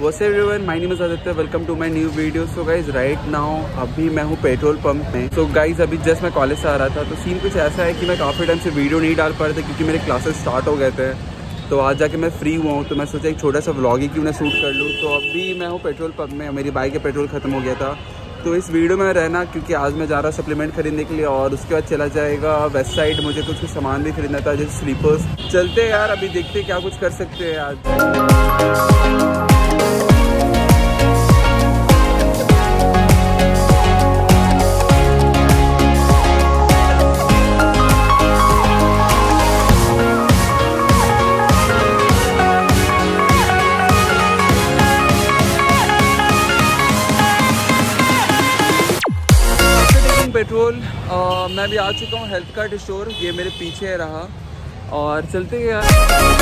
What's up everyone, my name is Aditya, welcome to my new video. So guys right now अभी मैं हूँ petrol pump में। So guys अभी just मैं college से आ रहा था, तो सीन कुछ ऐसा है कि मैं काफ़ी टाइम से वीडियो नहीं डाल पा रहा था क्योंकि मेरे क्लासेस स्टार्ट हो गए थे। तो आज जाके मैं फ्री हुआ हूँ, तो मैं सोचा एक छोटा सा व्लॉग ही क्यों ना शूट कर लूँ। तो अभी मैं हूँ पेट्रोल पंप में, मेरी बाइक का पेट्रोल ख़त्म हो गया था। तो इस वीडियो में रहना क्योंकि आज मैं जा रहा हूँ सप्लीमेंट खरीदने के लिए और उसके बाद चला जाएगा वेस्ट साइड। मुझे कुछ सामान भी खरीदना था जैसे स्लीपर्स। चलते हैं यार, अभी देखते हैं क्या कुछ कर सकते हैं आज। पेट्रोल मैं भी आ चुका हूँ हेल्थ कार्ड स्टोर, ये मेरे पीछे रहा और चलते हैं यार।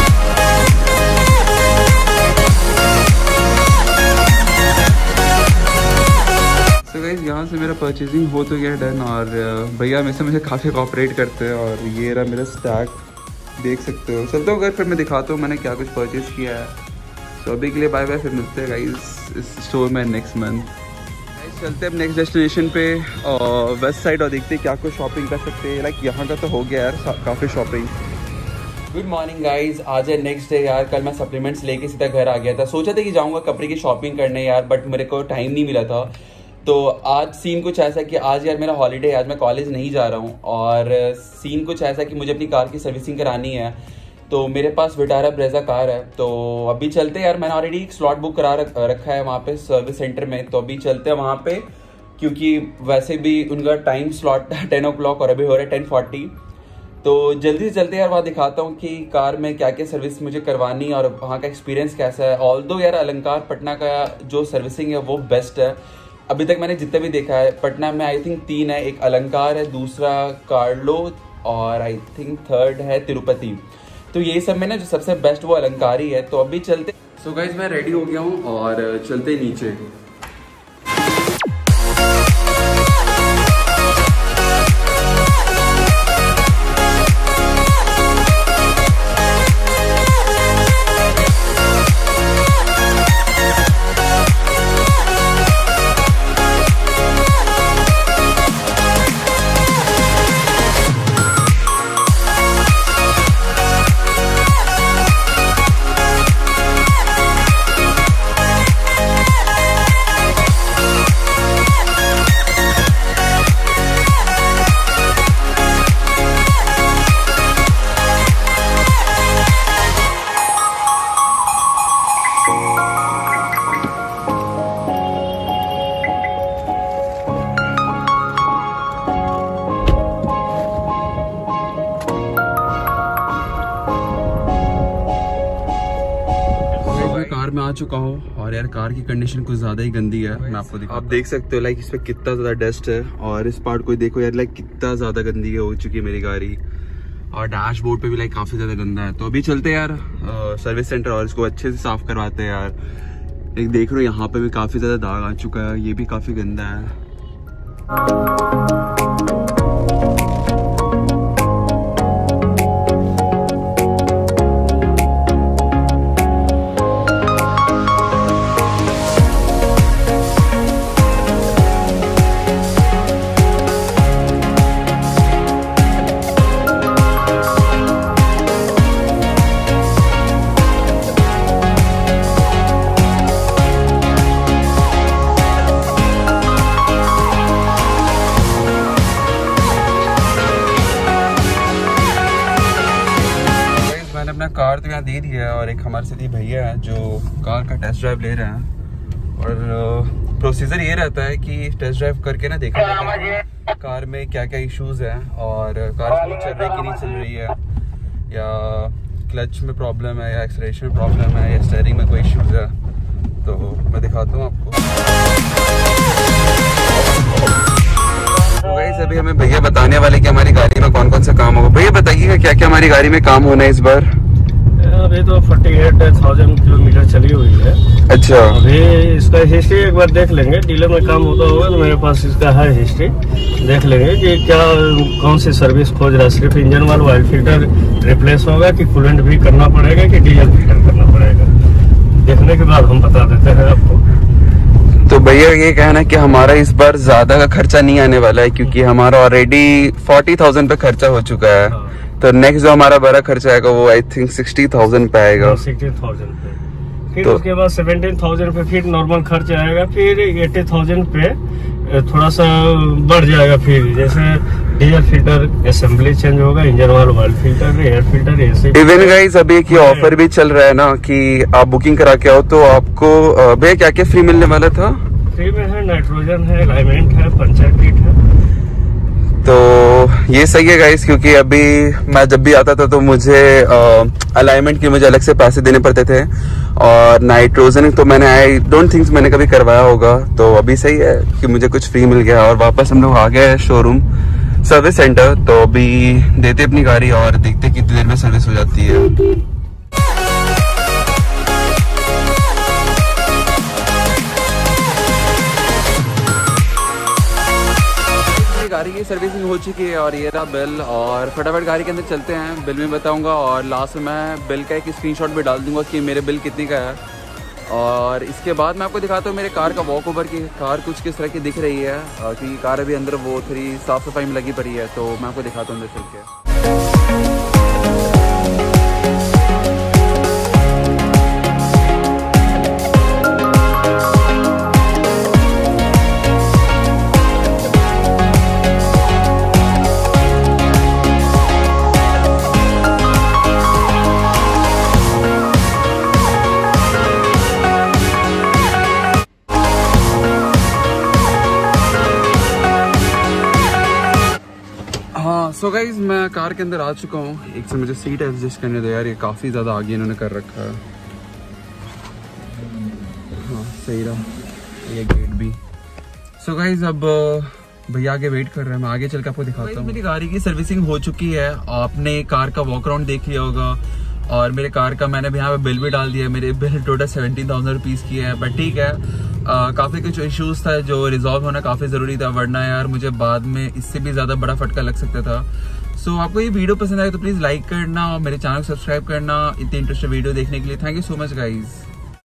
तो गाइस यहाँ से मेरा परचेजिंग हो तो गया डन और भैया में से मुझे काफ़ी कोऑपरेट करते हैं और ये रहा मेरा स्टैक, देख सकते हो। चलता हूँ घर, फिर मैं दिखाता हूँ मैंने क्या कुछ परचेज़ किया है। तो अभी के लिए बाय बाय, फिर मिलते हैं गाइस इस स्टोर में नेक्स्ट मंथ। चलते हैं अब नेक्स्ट डेस्टिनेशन पे वेस्ट साइड और देखते हैं क्या कुछ शॉपिंग कर सकते हैं। लाइक यहाँ का तो हो गया यार काफ़ी शॉपिंग। गुड मॉर्निंग गाइज, आज है नेक्स्ट डे यार। कल मैं सप्लीमेंट्स लेके सीधा घर आ गया था। सोचा था कि जाऊँगा कपड़े की शॉपिंग करने यार, बट मेरे को टाइम नहीं मिला था। तो आज सीन कुछ ऐसा कि आज यार मेरा हॉलीडे है, आज मैं कॉलेज नहीं जा रहा हूँ। और सीन कुछ ऐसा कि मुझे अपनी कार की सर्विसिंग करानी है। तो मेरे पास विटारा ब्रेजा कार है, तो अभी चलते हैं यार। मैंने ऑलरेडी एक स्लॉट बुक करा रखा है वहाँ पे सर्विस सेंटर में, तो अभी चलते हैं वहाँ पे क्योंकि वैसे भी उनका टाइम स्लॉट 10 o'clock और अभी हो रहा है 10:40। तो जल्दी से चलते हैं यार, वहाँ दिखाता हूँ कि कार में क्या क्या सर्विस मुझे करवानी और वहाँ का एक्सपीरियंस कैसा है। ऑल्दो यार अलंकार पटना का जो सर्विसिंग है वो बेस्ट है। अभी तक मैंने जितना भी देखा है पटना में, आई थिंक 3 है, एक अलंकार है, दूसरा कार्लो और आई थिंक थर्ड है तिरुपति। तो ये सब में ना जो सबसे बेस्ट वो अलंकारी है। तो अभी चलते। सो गाइज मैं रेडी हो गया हूँ और चलते नीचे। मैं आ चुका हूँ और यार कार की कंडीशन कुछ ज़्यादा ही गंदी है। मैं आपको आप देख सकते हो लाइक इस पे कितना ज़्यादा डस्ट है और इस पार्ट को देखो यार लाइक कितना ज़्यादा गंदी हो चुकी है मेरी गाड़ी और डैशबोर्ड पे भी लाइक काफ़ी ज़्यादा गंदा है। तो अभी चलते हैं यार सर्विस सेंटर और इसको अच्छे से साफ़ करवाते हैं यार। एक देख रहे हो यहाँ पे भी काफ़ी ज़्यादा दाग आ चुका है, ये भी काफ़ी गंदा है। कार तो यहाँ दे दिया है और एक हमारे साथ ही भैया है जो कार का टेस्ट ड्राइव ले रहे हैं। और प्रोसीजर ये रहता है कि टेस्ट ड्राइव करके ना देखा जाता है कार में क्या क्या इश्यूज हैं और कार चल रही कि नहीं चल रही है, या क्लच में प्रॉब्लम है, या एक्सेलरेशन में प्रॉब्लम है, या स्टीयरिंग में कोई इश्यूज है। तो मैं दिखाता हूँ आपको। तो गाइस अभी हमें भैया बताने वाले कि हमारी गाड़ी में कौन कौन सा काम होगा। भैया बताइएगा क्या क्या हमारी गाड़ी में काम होना है इस बार। अभी तो 48,000 किलोमीटर चली हुई है। अच्छा, अभी इसका हिस्ट्री एक बार देख लेंगे। डीलर में काम होता होगा तो मेरे पास इसका है हिस्ट्री, देख लेंगे कि क्या कौन सी सर्विस खोज रहा है। सिर्फ इंजन वाल फिल्टर रिप्लेस होगा कि कूलेंट भी करना पड़ेगा कि डीजल फिल्टर करना पड़ेगा। देखने के बाद हम बता देते हैं आपको। तो भैया ये कहना है कि हमारा इस बार ज्यादा का खर्चा नहीं आने वाला है, क्योंकि हमारा ऑलरेडी 40,000 पे खर्चा हो चुका है। तो नेक्स्ट जो हमारा बड़ा खर्चा आएगा वो आई थिंक 60,000 पे आएगा। 60,000 पे, फिर तो उसके बाद 17,000 पे फिर नॉर्मल खर्च आएगा, फिर 80,000 पे थोड़ा सा बढ़ जाएगा। फिर जैसे डीजल फिल्टर असेंबली चेंज होगा, engine oil filter, air filter, ऐसे। इवन गाइस अभी एक ऑफर भी चल रहा है ना कि आप बुकिंग करा के आओ तो आपको भैया क्या क्या फ्री मिलने वाला था? फ्री में है नाइट्रोजन है, अलाइनमेंट है, पंचर किट है। तो ये सही है गाइस, क्योंकि अभी मैं जब भी आता था तो मुझे अलाइनमेंट के मुझे अलग से पैसे देने पड़ते थे, और नाइट्रोजन तो मैंने आई डोंट थिंक मैंने कभी करवाया होगा। तो अभी सही है कि मुझे कुछ फ्री मिल गया। और वापस हम लोग आ गए शोरूम सर्विस सेंटर। तो अभी देते अपनी गाड़ी और देखते कितनी देर में सर्विस हो जाती है। गाड़ी की सर्विसिंग हो चुकी है और ये रहा बिल, और फटाफट गाड़ी के अंदर चलते हैं। बिल में बताऊंगा और लास्ट में मैं बिल का एक स्क्रीनशॉट भी डाल दूंगा कि मेरे बिल कितने का है। और इसके बाद मैं आपको दिखाता हूँ मेरे कार का वॉक ओवर की कार कुछ किस तरह की दिख रही है, क्योंकि कार अभी अंदर वो थोड़ी साफ़ सफाई में लगी पड़ी है। तो मैं आपको दिखाता हूँ अंदर चल के। सो गाइज मैं कार के अंदर आ चुका हूँ। एक से मुझे सीट एडजस्ट करने दो यार, ये काफ़ी ज़्यादा आगे इन्होंने कर रखा है। हाँ सही रहा ये गेट भी। सो गाइज अब भैया आगे वेट कर रहे हैं, मैं आगे चल के आपको दिखाता हूँ। मेरी गाड़ी की सर्विसिंग हो चुकी है। आपने कार का वॉक अराउंड देख लिया होगा, और मेरे कार का मैंने यहाँ पे बिल भी डाल दिया है। मेरे बिल टोटल 17,000 रुपीज़ की है, बट ठीक है। काफ़ी कुछ इश्यूज था जो रिजॉल्व होना काफ़ी ज़रूरी था, वरना यार मुझे बाद में इससे भी ज़्यादा बड़ा फटका लग सकता था। सो आपको ये वीडियो पसंद आए तो प्लीज़ लाइक करना और मेरे चैनल को सब्सक्राइब करना इतनी इंटरेस्टिंग वीडियो देखने के लिए। Thank you so much guys.